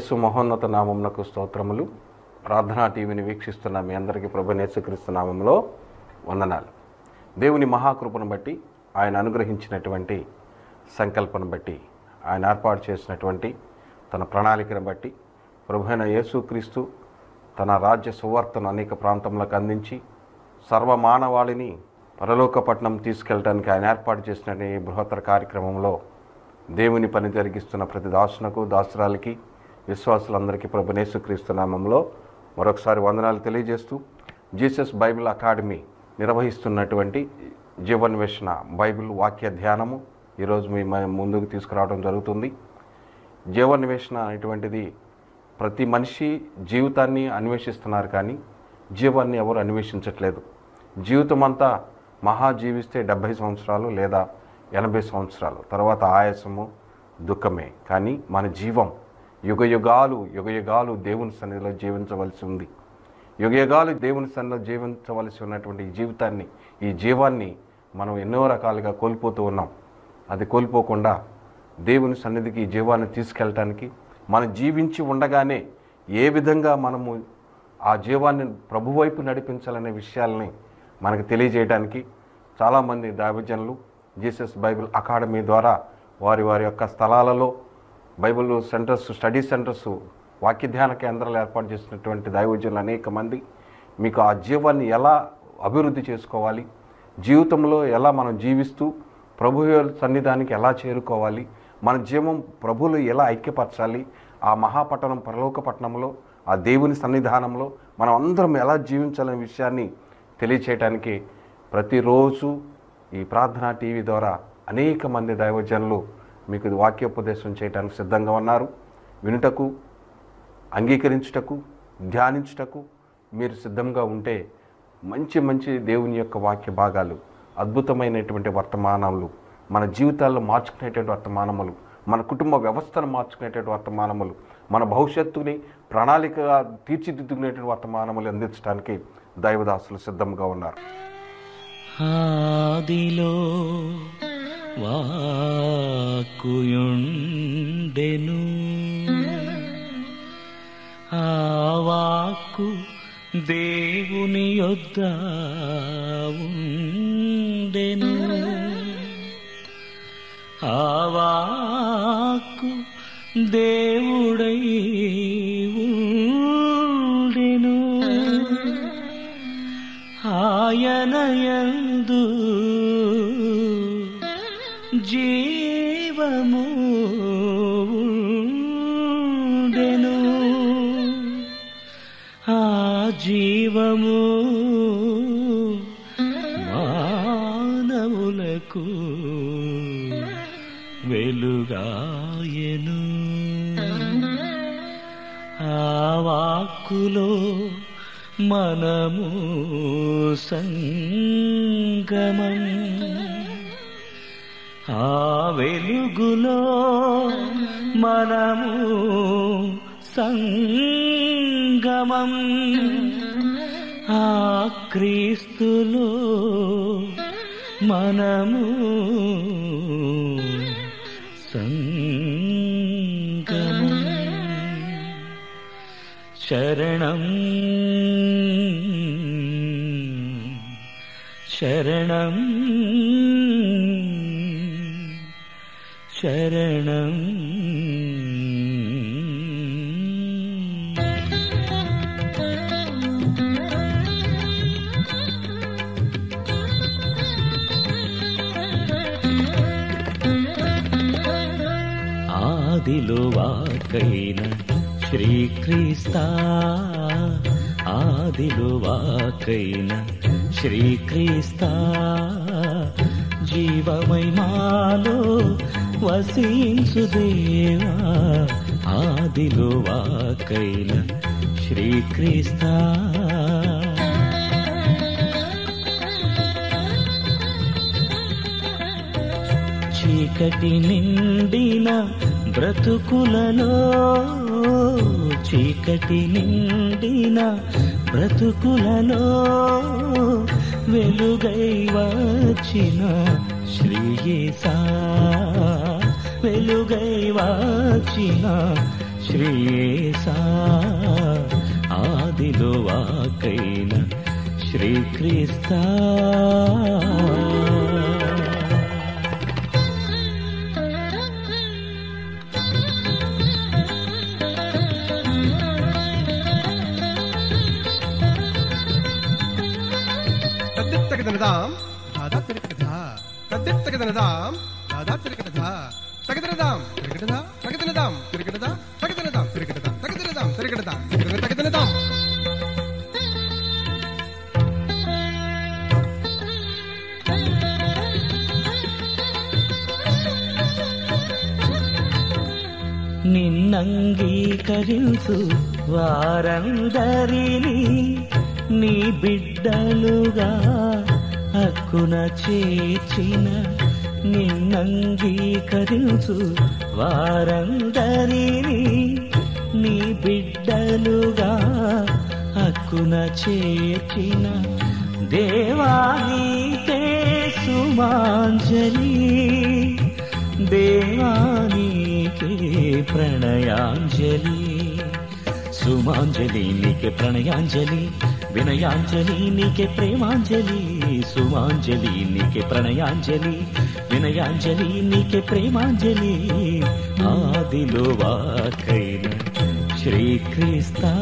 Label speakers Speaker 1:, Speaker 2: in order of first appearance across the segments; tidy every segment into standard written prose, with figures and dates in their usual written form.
Speaker 1: యేసు మహోన్నత నామమునకు స్తోత్రములు. ప్రార్థనా టీవీని వీక్షిస్తున్న మీ అందరికీ ప్రభువైన యేసుక్రీస్తు నామములో వందనాలు. దేవుని మహాకృపను బట్టి, ఆయన అనుగ్రహించినటువంటి సంకల్పను బట్టి, ఆయన ఏర్పాటు చేసినటువంటి తన ప్రణాళికను బట్టి ప్రభువైన యేసుక్రీస్తు తన రాజ్య సువార్తను అనేక ప్రాంతములకు అందించి సర్వమానవాళిని పరలోక పట్టణం తీసుకెళ్ళడానికి ఆయన ఏర్పాటు చేసిన ఈ బృహత్తర కార్యక్రమంలో దేవుని పని జరిగిస్తున్న ప్రతి దాసునకు, దాసురాలకి, విశ్వాసులందరికీ ప్రభువైన యేసుక్రీస్తు నామములో మరొకసారి వందనాలు తెలియజేస్తూ, జీసస్ బైబిల్ అకాడమీ నిర్వహిస్తున్నటువంటి జీవన్వేషణ బైబిల్ వాక్య ధ్యానము ఈరోజు మీ ముందుకు తీసుకురావడం జరుగుతుంది. జీవన్వేషణ అనేటువంటిది ప్రతి మనిషి జీవితాన్ని అన్వేషిస్తున్నారు, కానీ జీవాన్ని ఎవరు అన్వేషించట్లేదు. జీవితం అంతా మహా జీవిస్తే 70 సంవత్సరాలు లేదా 80 సంవత్సరాలు, తర్వాత ఆయాసము, దుఃఖమే. కానీ మన జీవం యుగయుగాలు దేవుని సన్నిధిలో జీవించవలసి ఉంది. యుగయుగాలు దేవుని సన్నిధిలో జీవించవలసి ఉన్నటువంటి ఈ జీవాన్ని మనం ఎన్నో రకాలుగా కోల్పోతూ ఉన్నాం. అది కోల్పోకుండా దేవుని సన్నిధికి ఈ జీవాన్ని తీసుకెళ్ళటానికి, మనం జీవించి ఉండగానే ఏ విధంగా మనము ఆ జీవాన్ని ప్రభు వైపు నడిపించాలనే విషయాలని మనకు తెలియజేయడానికి చాలామంది దైవజనులు జీసస్ బైబిల్ అకాడమీ ద్వారా వారి యొక్క స్థలాలలో బైబిల్ సెంటర్స్, స్టడీ సెంటర్స్, వాక్య ధ్యాన కేంద్రాలు ఏర్పాటు చేసినటువంటి దైవజనులు అనేక మంది మీకు ఆ జీవాన్ని ఎలా అభివృద్ధి చేసుకోవాలి, జీవితంలో ఎలా మనం జీవిస్తూ ప్రభు సన్నిధానికి ఎలా చేరుకోవాలి, మన జీవం ప్రభువులు ఎలా ఐక్యపరచాలి, ఆ మహాపట్టణం పరలోక పట్టణంలో ఆ దేవుని సన్నిధానంలో మనం అందరం ఎలా జీవించాలనే విషయాన్ని తెలియచేయడానికి ప్రతిరోజు ఈ ప్రార్థనా టీవీ ద్వారా అనేక మంది దైవజనులు మీకు వాక్యోపదేశం చేయడానికి సిద్ధంగా ఉన్నారు. వినుటకు, అంగీకరించుటకు, ధ్యానించుటకు మీరు సిద్ధంగా ఉంటే మంచి దేవుని యొక్క వాక్య భాగాలు, అద్భుతమైనటువంటి వర్తమానాలు, మన జీవితాల్లో మార్చుకునేటువంటి వర్తమానములు, మన కుటుంబ వ్యవస్థను మార్చుకునేటువంటి వర్తమానములు, మన భవిష్యత్తుని ప్రణాళికగా తీర్చిదిద్దుకునేటువంటి వర్తమానములు అందించడానికి దైవదాసులు సిద్ధంగా ఉన్నారు.
Speaker 2: ఆదిలో వాక్కుయుండెను, ఆ వాక్కు దేవుని యొద్ద ఉండెను, ఆ వాక్కు దేవుడై ఉండెను, ఆయన యందు జీవము ఉండెను, ఆ జీవము మానవులకు వెలుగాయెను, ఆ వాక్కులో మనము సంగమం, ఆ వెలుగులో మనము సంగమం, ఆ క్రీస్తులో మనము సంగమం. శరణం శరణం శరణం. ఆదిలో వాకైన శ్రీక్రీస్తా, ఆదిలో వాకైన శ్రీక్రీస్తా, జీవమై మాలో వసించు దేవా, ఆదిలో వాకైన శ్రీక్రీస్తా. చీకటి నిండిన బ్రతుకులలో, చీకటి నిండిన బ్రతుకులలో వెలుగై వచ్చిన శ్రీయేసా, వెలుగై వచ్చిన శ్రీయేసా ఆదిలో వాకైన శ్రీక్రీస్తా నిన్నంగీకరించు వారందరినీ నీ బిడ్డలుగా హక్కున చేర్చిన నిన్నంగీకరించు వారందరినీ నీ బిడ్డలుగా హక్కున చేర్చిన దేవానికే సుమాంజలి దేవానికే ప్రణయాంజలి సుమాంజలి నీకే ప్రణయాంజలి వినయాంజలి నీకే ప్రేమాంజలి సుమాంజలి నీకే ప్రణయాంజలి వినయాంజలి నీకే ప్రేమాంజలి ఆదిలో వాకైన శ్రీక్రీస్తా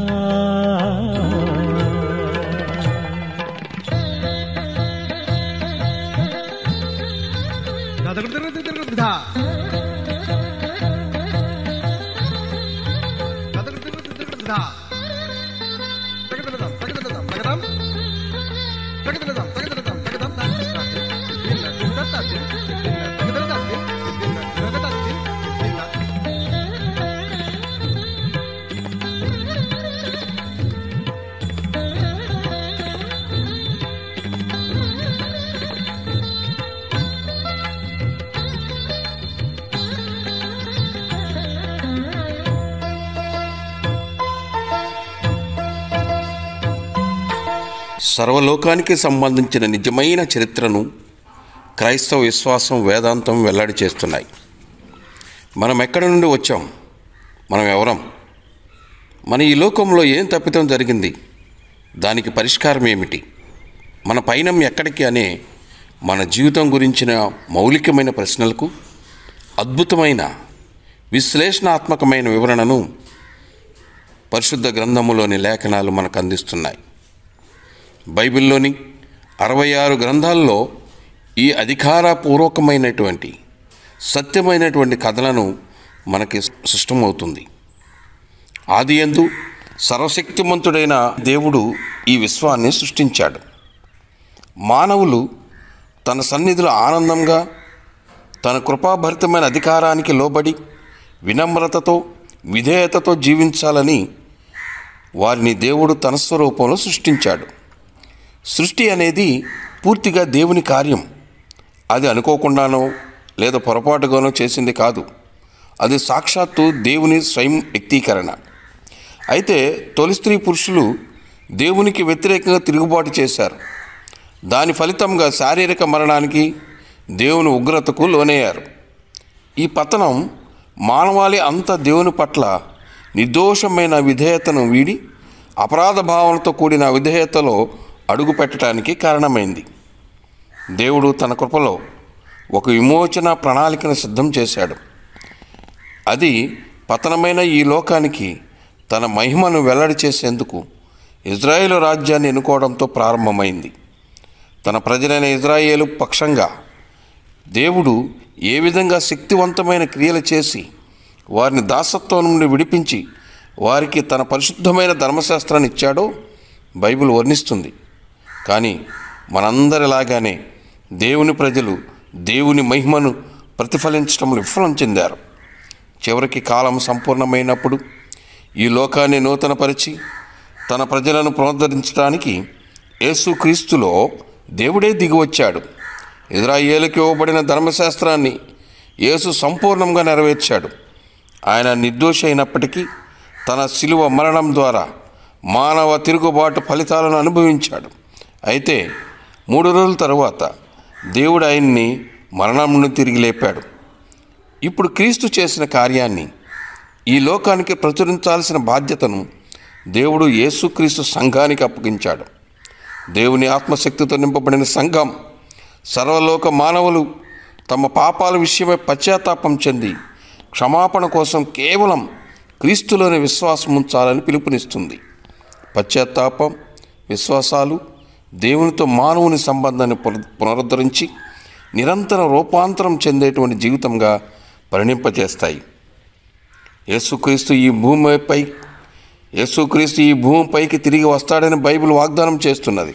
Speaker 1: సర్వలోకానికి సంబంధించిన నిజమైన చరిత్రను క్రైస్తవ విశ్వాసం వేదాంతం వెల్లడి చేస్తున్నాయి. మనం ఎక్కడి నుండి వచ్చాం, మనం ఎవరం, మన ఈ లోకంలో ఏం తప్పిదం జరిగింది, దానికి పరిష్కారం ఏమిటి, మన పయనం ఎక్కడికి అనే మన జీవితం గురించిన మౌలికమైన ప్రశ్నలకు అద్భుతమైన విశ్లేషణాత్మకమైన వివరణను పరిశుద్ధ గ్రంథములోని లేఖనాలు మనకు అందిస్తున్నాయి. బైబిల్లోని 66 గ్రంథాల్లో ఈ అధికారపూర్వకమైనటువంటి సత్యమైనటువంటి కథలను మనకి సృష్టమవుతుంది. ఆదియందు సర్వశక్తిమంతుడైన దేవుడు ఈ విశ్వాన్ని సృష్టించాడు. మానవులు తన సన్నిధిలో ఆనందంగా తన కృపాభరితమైన అధికారానికి లోబడి వినమ్రతతో విధేయతతో జీవించాలని వారిని దేవుడు తన స్వరూపంలో సృష్టించాడు. సృష్టి అనేది పూర్తిగా దేవుని కార్యం. అది అనుకోకుండానో లేదా పొరపాటుగానో చేసింది కాదు. అది సాక్షాత్తు దేవుని స్వయం వ్యక్తీకరణ. అయితే తొలి స్త్రీ పురుషులు దేవునికి వ్యతిరేకంగా తిరుగుబాటు చేశారు. దాని ఫలితంగా శారీరక మరణానికి, దేవుని ఉగ్రతకు లోనయ్యారు. ఈ పతనం మానవాళి అంతా దేవుని పట్ల నిర్దోషమైన విధేయతను వీడి అపరాధ భావనతో కూడిన విధేయతలో అడుగు పెట్టడానికి కారణమైంది. దేవుడు తన కృపలో ఒక విమోచన ప్రణాళికను సిద్ధం చేశాడు. అది పతనమైన ఈ లోకానికి తన మహిమను వెల్లడి చేసేందుకు ఇజ్రాయేలు రాజ్యాన్ని ఎన్నుకోవడంతో ప్రారంభమైంది. తన ప్రజలైన ఇజ్రాయేలు పక్షంగా దేవుడు ఏ విధంగా శక్తివంతమైన క్రియలు చేసి వారిని దాసత్వం నుండి విడిపించి వారికి తన పరిశుద్ధమైన ధర్మశాస్త్రాన్ని ఇచ్చాడో బైబిల్ వర్ణిస్తుంది. కానీ మనందరిలాగానే దేవుని ప్రజలు దేవుని మహిమను ప్రతిఫలించడంలో విఫలం చెందారు. చివరికి కాలం సంపూర్ణమైనప్పుడు ఈ లోకాన్ని నూతనపరిచి తన ప్రజలను పునరుద్ధరించడానికి యేసుక్రీస్తులో దేవుడే దిగివచ్చాడు. ఇజ్రాయేలుకి ఇవ్వబడిన ధర్మశాస్త్రాన్ని యేసు సంపూర్ణంగా నెరవేర్చాడు. ఆయన నిర్దోషి అయినప్పటికీ తన శిలువ మరణం ద్వారా మానవ తిరుగుబాటు ఫలితాలను అనుభవించాడు. అయితే 3 రోజుల తరువాత దేవుడు ఆయన్ని మరణం నుండి తిరిగి లేపాడు. ఇప్పుడు క్రీస్తు చేసిన కార్యాన్ని
Speaker 3: ఈ లోకానికి ప్రచురించాల్సిన బాధ్యతను దేవుడు యేసుక్రీస్తు సంఘానికి అప్పగించాడు. దేవుని ఆత్మశక్తితో నింపబడిన సంఘం సర్వలోక మానవులు తమ పాపాల విషయమై పశ్చాత్తాపం చెంది క్షమాపణ కోసం కేవలం క్రీస్తులోని విశ్వాసం ఉంచాలని పిలుపునిస్తుంది. పశ్చాత్తాపం, విశ్వాసాలు దేవునితో మానవుని సంబంధాన్ని పునరుద్ధరించి నిరంతర రూపాంతరం చెందేటువంటి జీవితంగా పరిణింపజేస్తాయి. యేసుక్రీస్తు ఈ భూమిపైకి తిరిగి వస్తాడని బైబిల్ వాగ్దానం చేస్తున్నది.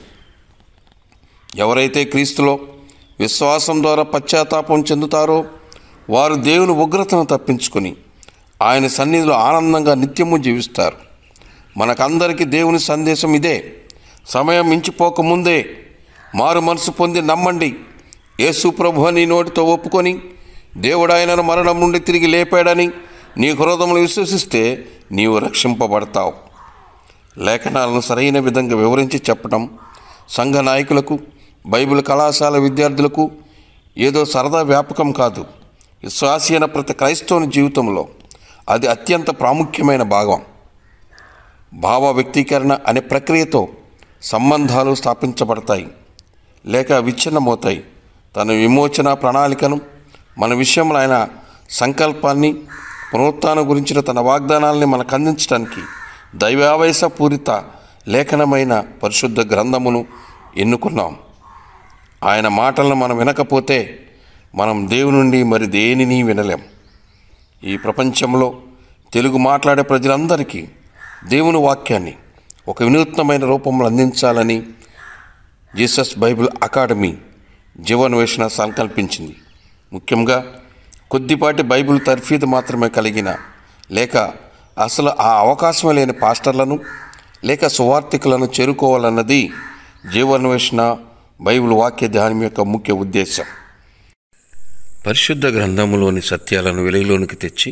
Speaker 3: ఎవరైతే క్రీస్తులో విశ్వాసం ద్వారా పశ్చాత్తాపం చెందుతారో వారు దేవుని ఉగ్రతను తప్పించుకొని ఆయన సన్నిధిలో ఆనందంగా నిత్యము జీవిస్తారు. మనకందరికీ దేవుని సందేశం ఇదే. సమయం మించిపోకముందే మారు మనసు పొంది నమ్మండి. యేసు ప్రభువు నీ నోటితో ఒప్పుకొని దేవుడు ఆయనను మరణం నుండి తిరిగి లేపాడని నీ హృదయంలో విశ్వసిస్తే నీవు రక్షింపబడతావు. లేఖనాలను సరైన విధంగా వివరించి చెప్పడం సంఘ నాయకులకు, బైబిల్ కళాశాల విద్యార్థులకు ఏదో సరదా వ్యాపకం కాదు. విశ్వాసి అయిన ప్రతి క్రైస్తవుని జీవితంలో అది అత్యంత ప్రాముఖ్యమైన భాగం. భావ వ్యక్తీకరణ అనే ప్రక్రియతో సంబంధాలు స్థాపించబడతాయి లేక విచ్ఛిన్నమవుతాయి. తన విమోచన ప్రణాళికను, మన విషయంలో ఆయన సంకల్పాన్ని, పునరుత్థానం గురించిన తన వాగ్దానాలని మనకు అందించడానికి దైవావేశపూరిత లేఖనమైన పరిశుద్ధ గ్రంథమును ఎన్నుకున్నాం. ఆయన మాటలను మనం వినకపోతే మనం దేవుని నుండి మరి దేనిని వినలేం. ఈ ప్రపంచంలో తెలుగు మాట్లాడే ప్రజలందరికీ దేవుని వాక్యాన్ని ఒక వినూత్నమైన రూపంలో అందించాలని జీసస్ బైబిల్ అకాడమీ జీవన్వేషణ సంకల్పించింది. ముఖ్యంగా కొద్దిపాటి బైబిల్ తర్ఫీదు మాత్రమే కలిగిన లేక అసలు ఆ అవకాశం లేని పాస్టర్లను లేక సువార్థికులను చేరుకోవాలన్నది జీవన్వేషణ బైబిల్ వాక్య ధ్యానం యొక్క ముఖ్య ఉద్దేశం. పరిశుద్ధ గ్రంథములోని సత్యాలను వెలుగులోనికి తెచ్చి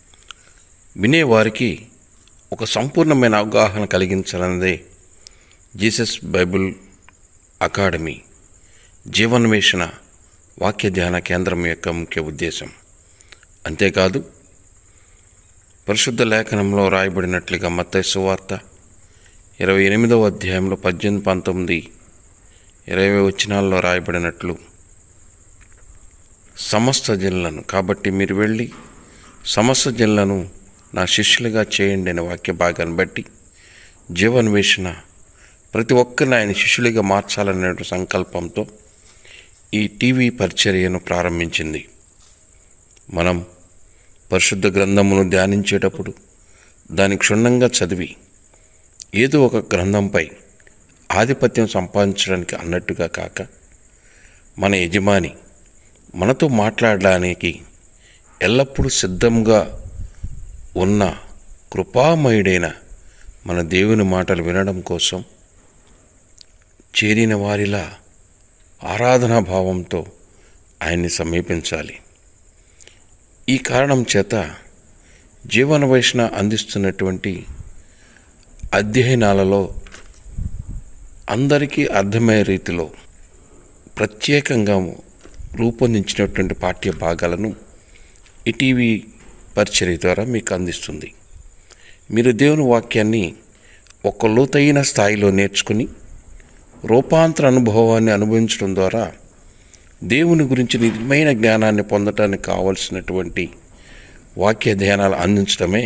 Speaker 3: వినేవారికి ఒక సంపూర్ణమైన అవగాహన కలిగించాలన్నదే జీసస్ బైబిల్ అకాడమీ జీవన్వేషణ వాక్య ధ్యాన కేంద్రం యొక్క ముఖ్య ఉద్దేశం. అంతేకాదు, పరిశుద్ధ లేఖనంలో రాయబడినట్లుగా మత్తయి సువార్త 28వ అధ్యాయంలో 18, 19, 20 వచనాల్లో రాయబడినట్లు సమస్త జనులను, కాబట్టి మీరు వెళ్ళి సమస్త జనులను నా శిష్యులుగా చేయండి అనే వాక్య భాగాన్ని బట్టి జీవన్వేషణ ప్రతి ఒక్కరిని ఆయన శిష్యులుగా మార్చాలనే సంకల్పంతో ఈ టీవీ పరిచర్యను ప్రారంభించింది. మనం పరిశుద్ధ గ్రంథమును ధ్యానించేటప్పుడు దాన్ని క్షుణ్ణంగా చదివి ఏదో ఒక గ్రంథంపై ఆధిపత్యం సంపాదించడానికి అన్నట్టుగా కాక, మన యజమాని మనతో మాట్లాడడానికి ఎల్లప్పుడూ సిద్ధంగా ఉన్న కృపామయుడైన మన దేవుని మాటలు వినడం కోసం చేరిన వారిలా ఆరాధనా భావంతో ఆయన్ని సమీపించాలి. ఈ కారణం చేత జీవన్వేషణ అందిస్తున్నటువంటి అధ్యయనాలలో అందరికీ అర్థమయ్యే రీతిలో ప్రత్యేకంగా రూపొందించినటువంటి పాఠ్య భాగాలను ఈ టీవీ పరిచర్య ద్వారా మీకు అందిస్తుంది. మీరు దేవుని వాక్యాన్ని ఒక లోతైన స్థాయిలో నేర్చుకుని రూపాంతర అనుభవాన్ని అనుభవించడం ద్వారా దేవుని గురించి నిజమైన జ్ఞానాన్ని పొందటానికి కావలసినటువంటి వాక్య ధ్యానాలు అందించడమే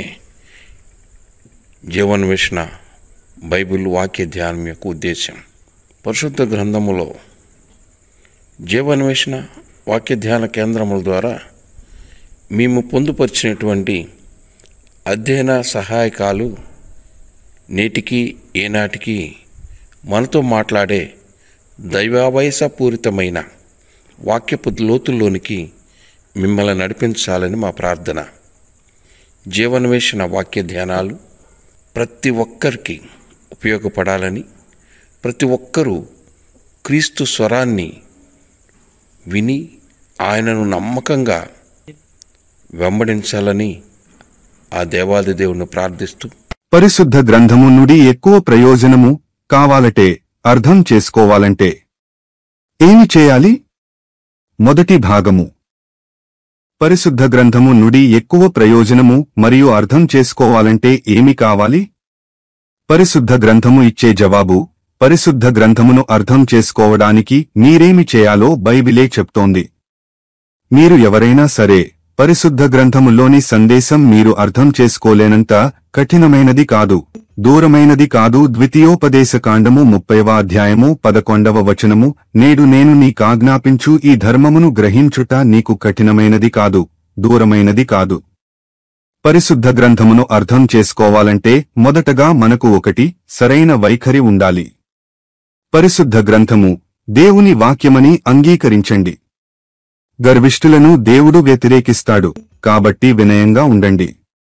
Speaker 3: జీవన్వేషణ బైబిల్ వాక్య ధ్యానం యొక్క ఉద్దేశం. పరిశుద్ధ గ్రంథములో జీవన్వేషణ వాక్య ధ్యాన కేంద్రముల ద్వారా మేము పొందుపరిచినటువంటి అధ్యయన సహాయకాలు నేటికి ఏనాటికి మనతో మాట్లాడే దైవావేశపూరితమైన వాక్యపు లోతుల్లోనికి మిమ్మల్ని నడిపించాలని మా ప్రార్థన. జీవన్వేషణ వాక్య ధ్యానాలు ప్రతి ఒక్కరికి ఉపయోగపడాలని, ప్రతి ఒక్కరూ క్రీస్తు స్వరాన్ని విని ఆయనను నమ్మకంగా వెంబడించాలని ఆ దేవాది దేవుని ప్రార్థిస్తూ,
Speaker 4: పరిశుద్ధ గ్రంథము నుండి ఎక్కువ ప్రయోజనము కావాలంటే, అర్థం చేసుకోవాలంటే ఏమి చేయాలి? మొదటి భాగము పరిశుద్ధ గ్రంథము నుండి ఎక్కువ ప్రయోజనము మరియు అర్థం చేసుకోవాలంటే ఏమి కావాలి? పరిశుద్ధ గ్రంథము ఇచ్చే జవాబు, పరిశుద్ధ గ్రంథమును అర్థం చేసుకోవడానికి మీరేమి చేయాలో బైబిలే చెప్తోంది. మీరు ఎవరైనా సరే, పరిశుద్ధ గ్రంథములోని సందేశం మీరు అర్థం చేసుకోలేనంత కఠినమైనది కాదు, దూరమైనది కాదు. ద్వితీయోపదేశకాండము 30వ అధ్యాయము 11వ వచనము, నేడు నేను నీకాజ్ఞాపించు ఈ ధర్మమును గ్రహించుట నీకు కఠినమైనది కాదు, దూరమైనది కాదు. పరిశుద్ధ గ్రంథమును అర్థం చేసుకోవాలంటే మొదటగా మనకు ఒకటి సరైన వైఖరి ఉండాలి. పరిశుద్ధ గ్రంథము దేవుని వాక్యమని అంగీకరించండి. గర్విష్ఠులను దేవుడు వ్యతిరేకిస్తాడు, కాబట్టి వినయంగా ఉండండి.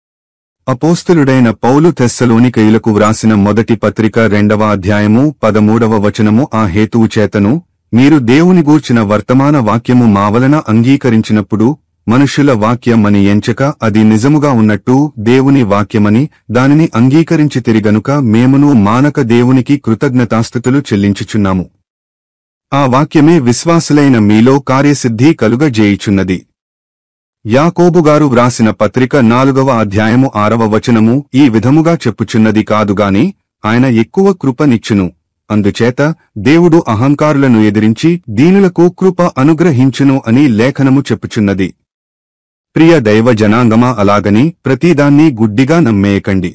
Speaker 4: అపోస్తలుడైన పౌలు తెస్సలోనికయులకు వ్రాసిన మొదటి పత్రిక 2వ అధ్యాయము 13వ వచనము, ఆ హేతువు చేతను మీరు దేవుని గూర్చిన వర్తమాన వాక్యము మా వలన అంగీకరించినప్పుడు మనుష్యుల వాక్యమని ఎంచక అది నిజముగా ఉన్నట్టు దేవుని వాక్యమని దానిని అంగీకరించితిరి గనుక మేమును మానక దేవునికి కృతజ్ఞతాస్తుతులు చెల్లించుచున్నాము. ఆ వాక్యమే విశ్వాసులైన మీలో కార్యసిద్ధి కలుగజేయుచున్నది. యాకోబుగారు వ్రాసిన పత్రిక 4వ అధ్యాయము 6వ వచనము ఈ విధముగా చెప్పుచున్నది కాదుగాని ఆయన ఎక్కువ కృపనిచ్చును, అందుచేత దేవుడు అహంకారులను ఎదిరించి దీనులకు కృప అనుగ్రహించును అని లేఖనము చెప్పుచున్నది. ప్రియ దైవ జనాంగమా, అలాగని ప్రతిదాన్ని గుడ్డిగా నమ్మేయకండి.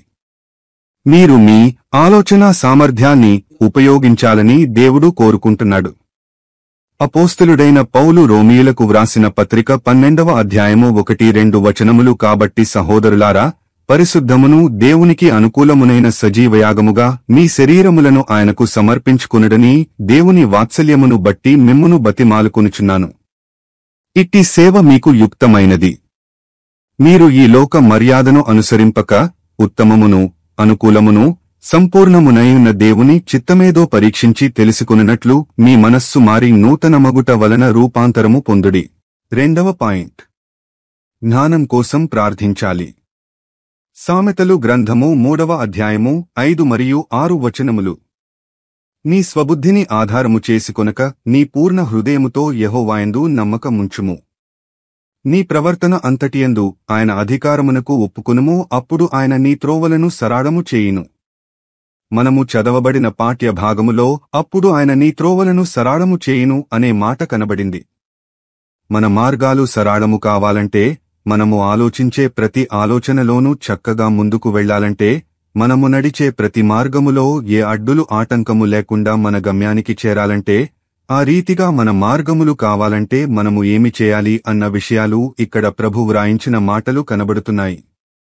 Speaker 4: మీరు మీ ఆలోచనా సామర్థ్యాన్ని ఉపయోగించాలని దేవుడు కోరుకుంటున్నాడు. అపోస్తలుడైన పౌలు రోమీయులకు వ్రాసిన పత్రిక 12వ అధ్యాయము 1-2 వచనములు, కాబట్టి సహోదరులారా, పరిశుద్ధమును దేవునికి అనుకూలమునైన సజీవయాగముగా మీ శరీరములను ఆయనకు సమర్పించుకునుడని దేవుని వాత్సల్యమును బట్టి మిమ్మును బతిమాలుకొనుచున్నాను. ఇట్టి సేవ మీకు యుక్తమైనది. మీరు ఈ లోక మర్యాదను అనుసరింపక ఉత్తమమును అనుకూలమును సంపూర్ణమునైన దేవుని చిత్తమేదో పరీక్షించి తెలుసుకొనున్నట్లు మీ మనస్సు మారి నూతనమగుట వలన రూపాంతరము పొందుడి. 2వ పాయింట్, జ్ఞానం కోసం ప్రార్థించాలి. సామెతలు గ్రంథము 3వ అధ్యాయము 5 మరియు 6 వచనములు, నీ స్వబుద్ధిని ఆధారము చేసుకొనక నీ పూర్ణ హృదయముతో యెహోవాయందు నమ్మకముంచుము. నీ ప్రవర్తన అంతటియందు ఆయన అధికారమునకు ఒప్పుకొనుము, అప్పుడు ఆయన నీ త్రోవలను సరాళము చేయును. మనము చదవబడిన పాఠ్య భాగములో అప్పుడు ఆయన నీ త్రోవలను సరాళము చేయును అనే మాట కనబడింది. మన మార్గాలు సరాళము కావాలంటే, మనము ఆలోచించే ప్రతి ఆలోచనలోనూ చక్కగా ముందుకు వెళ్లాలంటే, మనము నడిచే ప్రతి మార్గములో ఏ అడ్డులు ఆటంకము లేకుండా మన గమ్యానికి చేరాలంటే, ఆ రీతిగా మన మార్గములు కావాలంటే మనము ఏమి చేయాలి అన్న విషయాలు ఇక్కడ ప్రభు వ్రాయించిన మాటలు కనబడుతున్నాయి.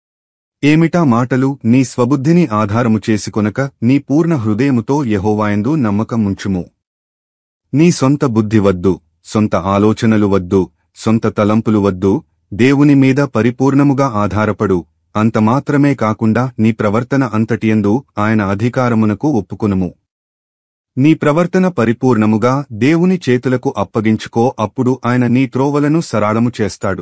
Speaker 4: ఏమిటా మాటలు? నీ స్వబుద్ధిని ఆధారము చేసుకొనక నీ పూర్ణ హృదయముతో యెహోవాయందు నమ్మకముంచుము. నీ సొంత బుద్ధి వద్దు, సొంత ఆలోచనలు వద్దు, సొంత తలంపులు వద్దు, దేవుని మీద పరిపూర్ణముగా ఆధారపడు. అంత మాత్రమే కాకుండా నీ ప్రవర్తన అంతటియందు ఆయన అధికారమునకు ఒప్పుకొనుము. నీ ప్రవర్తన పరిపూర్ణముగా దేవుని చేతులకు అప్పగించుకో, అప్పుడు ఆయన నీ త్రోవలను సరాళము చేస్తాడు.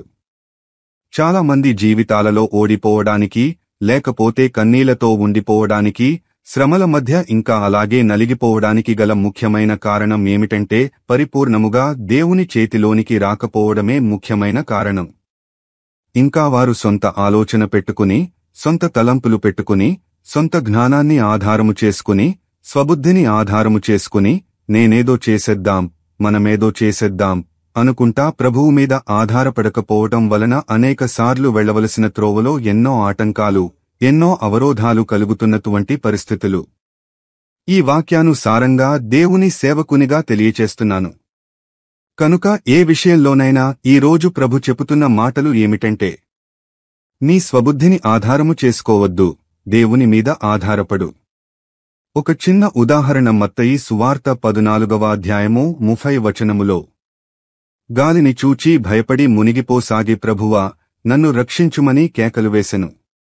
Speaker 4: చాలా మంది జీవితాలలో ఓడిపోవడానికి, లేకపోతే కన్నీళ్లతో ఉండిపోవడానికి, శ్రమల మధ్య ఇంకా అలాగే నలిగిపోవడానికి గల ముఖ్యమైన కారణం ఏమిటంటే పరిపూర్ణముగా దేవుని చేతిలోనికి రాకపోవడమే ముఖ్యమైన కారణం. ఇంకా వారు సొంత ఆలోచన పెట్టుకుని, సొంత తలంపులు పెట్టుకుని, సొంత జ్ఞానాన్ని ఆధారము చేసుకుని, స్వబుద్ధిని ఆధారము చేసుకుని, నేనేదో చేసేద్దాం, మనమేదో చేసేద్దాం అనుకుంటా ప్రభువు మీద ఆధారపడకపోవటం వలన అనేకసార్లు వెళ్లవలసిన త్రోవలో ఎన్నో ఆటంకాలు, ఎన్నో అవరోధాలు కలుగుతున్నటువంటి పరిస్థితులు. ఈ వాక్యానుసారంగా దేవుని సేవకునిగా తెలియచేస్తున్నాను. కనుక ఏ విషయంలోనైనా ఈరోజు ప్రభు చెబుతున్న మాటలు ఏమిటంటే, నీ స్వబుద్ధిని ఆధారము చేసుకోవద్దు, దేవుని మీద ఆధారపడు. ఒక చిన్న ఉదాహరణ మత్తయి సువార్త 14వ అధ్యాయము 30 వచనములో, గాలిని చూచి భయపడి మునిగిపోసాగి ప్రభువా నన్ను రక్షించుమని కేకలు వేసెను.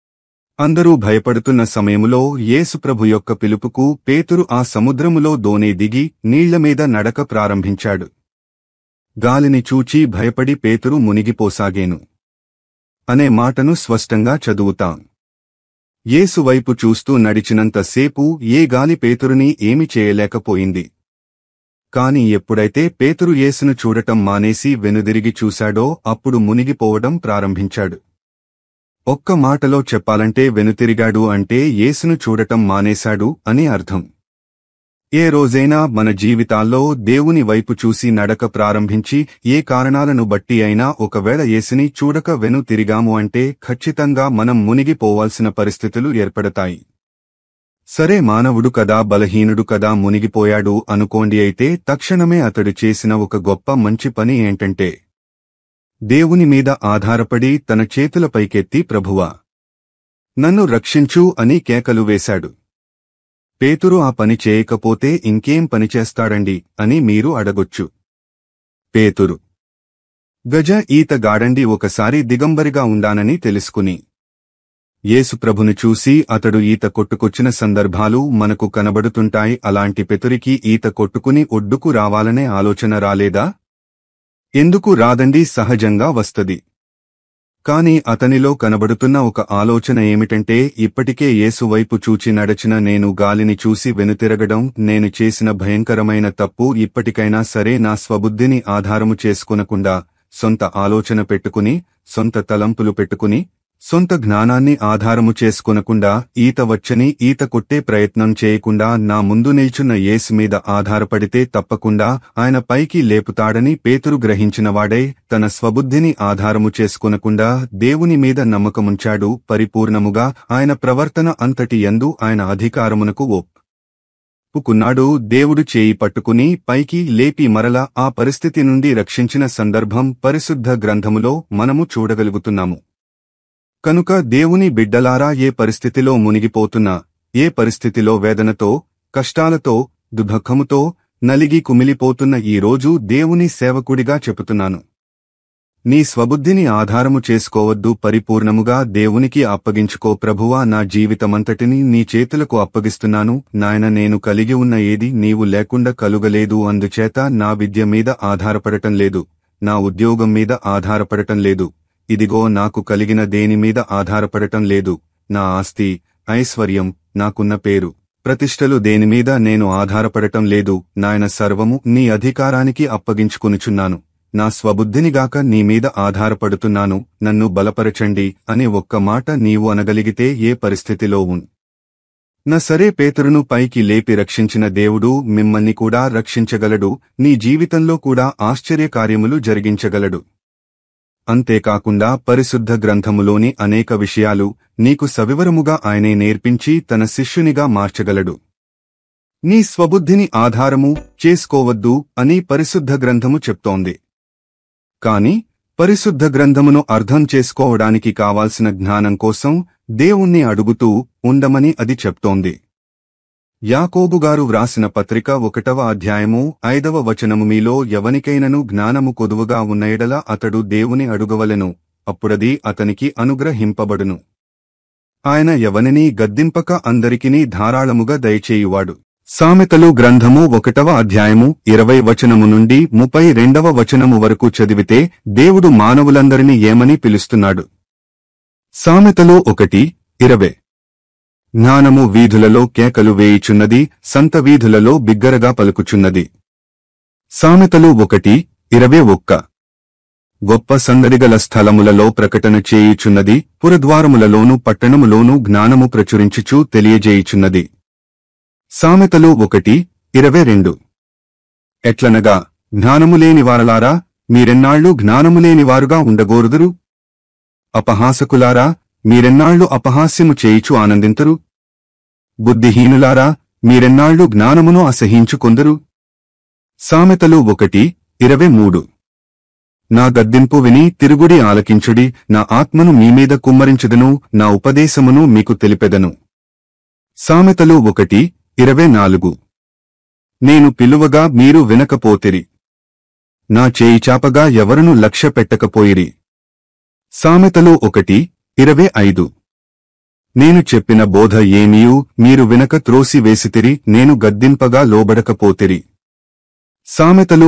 Speaker 4: అందరూ భయపడుతున్న సమయములో యేసుప్రభు యొక్క పిలుపుకు పేతురు ఆ సముద్రములో దోణి దిగి నీళ్లమీద నడక ప్రారంభించాడు. గాలిని చూచి భయపడి పేతురు మునిగిపోసాగేను అనే మాటను స్పష్టంగా చదువుతాం. యేసు వైపు చూస్తూ నడిచినంతసేపు ఏ గాలి పేతురుని ఏమి చేయలేకపోయింది. కాని ఎప్పుడైతే పేతురు యేసును చూడటం మానేసి వెనుదిరిగి చూశాడో అప్పుడు మునిగిపోవడం ప్రారంభించాడు. ఒక్క మాటలో చెప్పాలంటే వెనుతిరిగాడు అంటే యేసును చూడటం మానేశాడు అని అర్థం. ఏ రోజైనా మన జీవితాల్లో దేవుని వైపు చూసి నడక ప్రారంభించి ఏ కారణాలను బట్టి అయినా ఒకవేళ యేసుని చూడక వెను తిరిగాము అంటే ఖచ్చితంగా మనం మునిగిపోవాల్సిన పరిస్థితులు ఏర్పడతాయి. సరే, మానవుడు కదా, బలహీనుడు కదా, మునిగిపోయాడు అనుకోండి. అయితే తక్షణమే అతడు చేసిన ఒక గొప్ప మంచి పని ఏంటంటే దేవుని మీద ఆధారపడి తన చేతుల పైకెత్తి, ప్రభువా, నన్ను రక్షించు అని కేకలు వేశాడు. పేతురు ఆ పని చేయకపోతే ఇంకేం పనిచేస్తాడండి అని మీరు అడగొచ్చు. పేతురు గజ ఈతగాడండి. ఒకసారి దిగంబరిగా ఉండానని తెలుసుకుని యేసుప్రభును చూసి అతడు ఈత కొట్టుకొచ్చిన సందర్భాలు మనకు కనబడుతుంటాయి. అలాంటి పేతురికి ఈత కొట్టుకుని ఒడ్డుకు రావాలనే ఆలోచన రాలేదా? ఎందుకు రాదండి? సహజంగా వస్తది. కాని అతనిలో కనబడుతున్న ఒక ఆలోచన ఏమిటంటే, ఇప్పటికే యేసు వైపు చూచి నడచిన నేను గాలిని చూసి వెనుతిరగడం నేను చేసిన భయంకరమైన తప్పు. ఇప్పటికైనా సరే నా స్వబుద్ధిని ఆధారము చేసుకొనకుండా, సొంత ఆలోచన పెట్టుకుని, సొంత తలంపులు పెట్టుకుని, సొంత జ్ఞానాన్ని ఆధారము చేసుకొనకుండా, ఈత వచ్చని ఈత కొట్టే ప్రయత్నం చేయకుండా నా ముందు నిల్చున్న యేసు మీద ఆధారపడితే తప్పకుండా ఆయన పైకి లేపుతాడని పేతురు గ్రహించినవాడై తన స్వబుద్ధిని ఆధారము చేసుకొనకుండా దేవుని మీద నమ్మకముంచాడు. పరిపూర్ణముగా ఆయన ప్రవర్తన అంతటి యందు ఆయన అధికారమునకు ఒప్పుకున్నాడు. దేవుడు చేయి పట్టుకుని పైకి లేపి మరల ఆ పరిస్థితి నుండి రక్షించిన సందర్భం పరిశుద్ధ గ్రంథములో మనము చూడగలుగుతున్నాము. కనుక దేవుని బిడ్డలారా, ఏ పరిస్థితిలో మునిగిపోతున్నా, ఏ పరిస్థితిలో వేదనతో, కష్టాలతో, దుఃఖముతో నలిగి కుమిలిపోతున్న ఈ రోజు దేవుని సేవకుడిగా చెబుతున్నాను, నీ స్వబుద్ధిని ఆధారము చేసుకోవద్దు. పరిపూర్ణముగా దేవునికి అప్పగించుకో. ప్రభువా, నా జీవితమంతటిని నీ చేతులకు అప్పగిస్తున్నాను. నాయన, నేను కలిగి ఉన్న ఏది నీవు లేకుండా కలుగలేదు. అందుచేత నా విద్య మీద ఆధారపడటం లేదు, నా ఉద్యోగం మీద ఆధారపడటం లేదు, ఇదిగో నాకు కలిగిన దేని మీద ఆధారపడటం లేదు, నా ఆస్తి, ఐశ్వర్యం, నాకున్న పేరు, ప్రతిష్టలు దేనిమీద నేను ఆధారపడటం లేదు. నాయన, సర్వము నీ అధికారానికి అప్పగించుకొనుచున్నాను. నా స్వబుద్ధినిగాక నీ మీద ఆధారపడుతున్నాను. నన్ను బలపరచండి అని ఒక్క మాట నీవు అనగలిగితే ఏ పరిస్థితిలో నా సరే పేతురును పైకి లేపి రక్షించిన దేవుడు మిమ్మల్ని కూడా రక్షించగలడు. నీ జీవితంలో కూడా ఆశ్చర్యకార్యములు జరిగించగలడు. అంతేకాకుండా పరిశుద్ధ గ్రంథములోని అనేక విషయాలు నీకు సవివరముగా ఆయనే నేర్పించి తన శిష్యునిగా మార్చగలడు. నీ స్వబుద్ధిని ఆధారము చేసుకోవద్దు అని పరిశుద్ధ గ్రంథము చెప్తోంది. కాని పరిశుద్ధ గ్రంథమును అర్థం చేసుకోవడానికి కావాల్సిన జ్ఞానం కోసం దేవుణ్ణి అడుగుతూ ఉండమని అది చెప్తోంది. యాకోబుగారు వ్రాసిన పత్రిక 1వ అధ్యాయము 5వ వచనము, మీలో ఎవనికైనను జ్ఞానము కొదువగా ఉన్న ఎడల అతడు దేవుని అడుగవలెను, అప్పుడది అతనికి అనుగ్రహింపబడును. ఆయన ఎవనిని గద్దింపక అందరికినీ ధారాళముగా దయచేయువాడు. సామెతలు గ్రంథము 1వ అధ్యాయము 20 వచనము నుండి 32వ వచనము వరకు చదివితే దేవుడు మానవులందరినీ ఏమని పిలుస్తున్నాడు? సామెతలు 1:20. జ్ఞానము వీధులలో కేకలు వేయుచున్నది, సంత వీధులలో బిగ్గరగా పలుకుచున్నది. సామెతలు 1:21. గొప్ప సందడిగల స్థలములలో ప్రకటన చేయుచున్నది, పురద్వారములలోను పట్టణములోను జ్ఞానము ప్రచురించుచూ తెలియజేయుచున్నది. సామెతలు 1:22. ఎట్లనగా, జ్ఞానములేని వారలారా, మీరెన్నాళ్ళు జ్ఞానములేనివారుగా ఉండగోరుదురు? అపహాసకులారా, మీరెన్నాళ్ళు అపహాస్యము చేయుచు ఆనందింతురు? బుద్ధిహీనులారా, మీరెన్నాళ్ళు జ్ఞానమును అసహించుకొందురు? సామెతలు 1:23. నా గద్దింపు విని తిరుగుడి ఆలకించుడి, నా ఆత్మను మీమీద కుమ్మరించుదను, నా ఉపదేశమును మీకు తెలిపెదను. సామెతలు 1:24. నేను పిలువగా మీరు వినకపోతిరి, నా చేయి చాపగా ఎవరును లక్ష్య పెట్టకపోయిరి. సామెతలు 1:25. నేను చెప్పిన బోధ ఏమియూ మీరు వినక త్రోసి వేసితిరి, నేను గద్దింపగా లోబడకపోతిరి. సామెతలు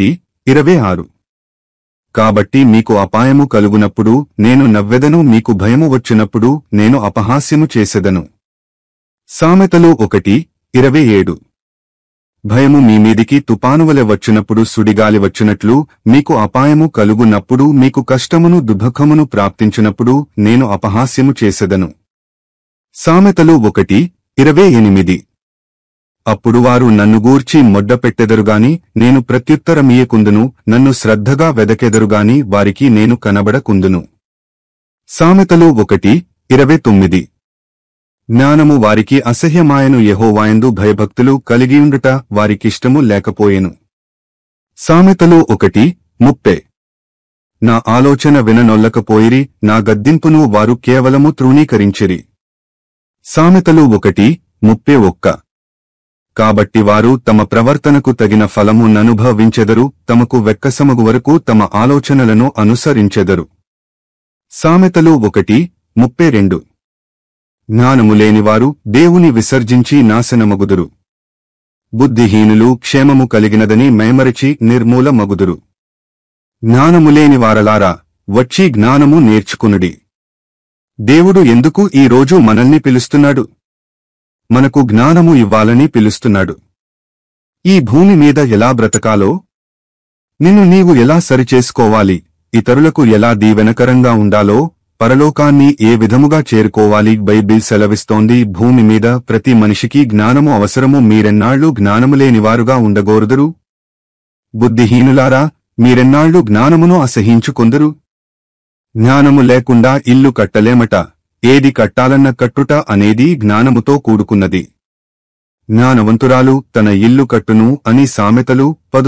Speaker 4: 1:26. కాబట్టి మీకు అపాయము కలుగునప్పుడు నేను నవ్వెదను, మీకు భయము వచ్చినప్పుడు నేను అపహాస్యము చేసెదను. సామెతలు 1:27. భయము మీ మీదికి తుపానువలె వచ్చినప్పుడు సుడిగాలి వచ్చినట్లు మీకు అపాయము కలుగునప్పుడు మీకు కష్టమును దుఃఖమును ప్రాప్తించినప్పుడు నేను అపహాస్యము చేసెదను. సామెతలు 1:28. అప్పుడు వారు నన్ను గూర్చి మొడ్డపెట్టెదరుగాని నేను ప్రత్యుత్తరమియ్యకుందును, నన్ను శ్రద్ధగా వెదకెదరుగాని వారికి నేను కనబడకుందును. సామెతలు 1:29. జ్ఞానము వారికి అసహ్యమాయను, యెహోవాయందు భయభక్తులు కలిగియుండుట వారికిష్టము లేకపోయెను. సామెతలు 1:30. నా ఆలోచన విననొల్లకపోయిరి, నా గద్దింపును వారు కేవలము తృణీకరించిరి. సామెతలు 1:31. కాబట్టి వారు తమ ప్రవర్తనకు తగిన ఫలము ననుభవించెదరు, తమకు వెక్కసమగు వరకు తమ ఆలోచనలను అనుసరించెదరు. సామెతలు 1:32. జ్ఞానము లేనివారు దేవుని విసర్జించి నాశనమగుదురు. బుద్ధిహీనులు క్షేమము కలిగినదని మైమరచి నిర్మూలమగుదురు. జ్ఞానము లేని వారలారా, వచ్చి జ్ఞానము నేర్చుకునుడి. దేవుడు ఎందుకు ఈ రోజు మనల్ని పిలుస్తున్నాడు? మనకు జ్ఞానము ఇవ్వాలని పిలుస్తున్నాడు. ఈ భూమి మీద ఎలా బ్రతకాలో, నిన్ను నీవు ఎలా సరిచేసుకోవాలి, ఇతరులకు ఎలా దీవెనకరంగా ఉండాలో, పరలోకాన్ని ఏ విధముగా చేరుకోవాలి బైబిల్ సెలవిస్తోంది. భూమి మీద ప్రతి మనిషికి జ్ఞానము అవసరము. మీరెన్నాళ్లు జ్ఞానము లేనివారుగా ఉండగోరుదురు? బుద్ధిహీనులారా, మీరెన్నాళ్లు జ్ఞానమును అసహించుకొందురు? జ్ఞానము లేకుండా ఇల్లు కట్టలేమట. ఏది కట్టాలన్న కట్టుట అనేది జ్ఞానముతో కూడుకున్నది. జ్ఞానవంతురాలు తన ఇల్లు కట్టును అని సామెతలు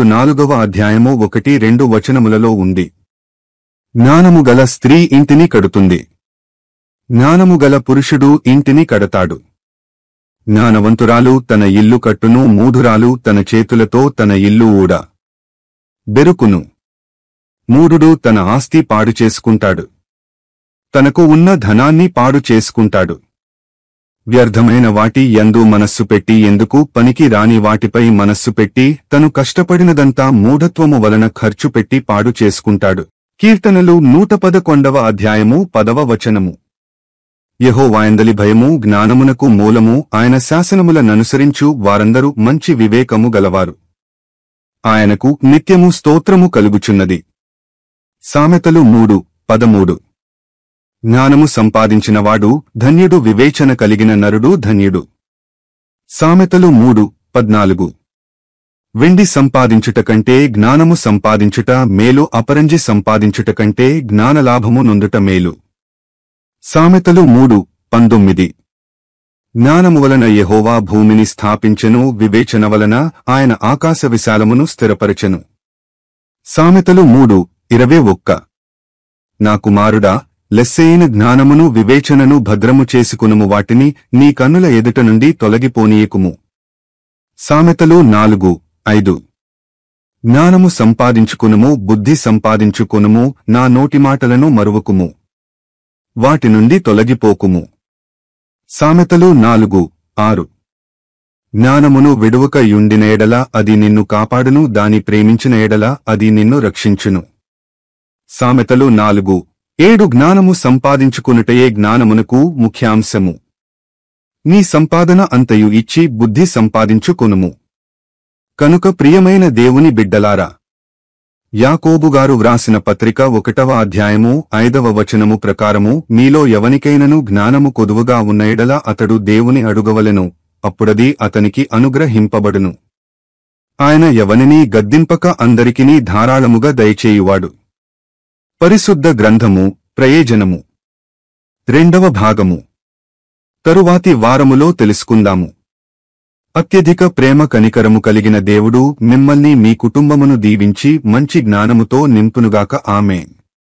Speaker 4: 14:1-2 వచనములలో ఉంది. జ్ఞానము గల స్త్రీ ఇంటిని కడుతుంది. జ్ఞానము గల పురుషుడు ఇంటిని కడతాడు. జ్ఞానవంతురాలు తన ఇల్లు కట్టును, మూఢురాలు తన చేతులతో తన ఇల్లు ఊడ బెరుకును. మూఢుడు తన ఆస్తి పాడు చేసుకుంటాడు, తనకు ఉన్న ధనాన్ని పాడు చేసుకుంటాడు. వ్యర్థమైన వాటి యందు మనస్సు పెట్టి ఎందుకు పనికి రాని వాటిపై మనస్సు పెట్టి తను కష్టపడినదంతా మూఢత్వము వలన ఖర్చు పెట్టి పాడు చేసుకుంటాడు. కీర్తనలు 111:10 వచనము. యెహోవాయందలి భయము జ్ఞానమునకు మూలము, ఆయన శాసనములననుసరించు వారందరూ మంచి వివేకము గలవారు. ఆయనకు నిత్యము స్తోత్రము కలుగుచున్నది. సామెతలు 3:13. జ్ఞానము సంపాదించినవాడు ధన్యుడు, వివేచన కలిగిన నరుడు ధన్యుడు. సామెతలు 3:14. వెండి సంపాదించుట కంటే జ్ఞానము సంపాదించుట మేలు, అపరంజి సంపాదించుట కంటే జ్ఞానలాభము నొందుట మేలు. సామెతలు 3:19. జ్ఞానము వలన యెహోవా భూమిని స్థాపించెను, వివేచన వలన ఆయన ఆకాశ విశాలమును స్థిరపరచెను. సామెతలు 3:21. నా కుమారుడా, లెస్సైన జ్ఞానమును వివేచనను భద్రము చేసుకునుము, వాటిని నీ కన్నుల ఎదుట నుండి తొలగిపోనీయకుము. సామెతలు 4:5. జ్ఞానము సంపాదించుకునుము, బుద్ధి సంపాదించుకొనుము, నా నోటి మాటలను మరువకుము, వాటి నుండి తొలగిపోకుము. సామెతలు 4:6. జ్ఞానమును విడువక యుండిన ఎడల అది నిన్ను కాపాడును, దాని ప్రేమించిన ఎడల అది నిన్ను రక్షించును. సామెతలు 4:7. జ్ఞానము సంపాదించుకునుటయే జ్ఞానమునకు ముఖ్యాంశము. నీ సంపాదన అంతయు ఇచ్చి బుద్ధి సంపాదించుకొనుము. కనుక ప్రియమైన దేవుని బిడ్డలారా, యాకోబుగారు వ్రాసిన పత్రిక 1:5 వచనము ప్రకారము మీలో ఎవనికైనను జ్ఞానము కొదువుగా ఉన్న ఎడల అతడు దేవుని అడుగవలెను, అప్పుడది అతనికి అనుగ్రహింపబడును. ఆయన ఎవనినీ గద్దింపక అందరికినీ ధారాళముగా దయచేయువాడు. పరిశుద్ధ గ్రంథము ప్రయోజనము 2వ భాగము తరువాతి వారములో తెలుసుకుందాము. అత్యధిక ప్రేమ కనికరము కలిగిన దేవుడు మిమ్మల్ని మీ కుటుంబమును దీవించి మంచి జ్ఞానముతో నింపునుగాక. ఆమేన్.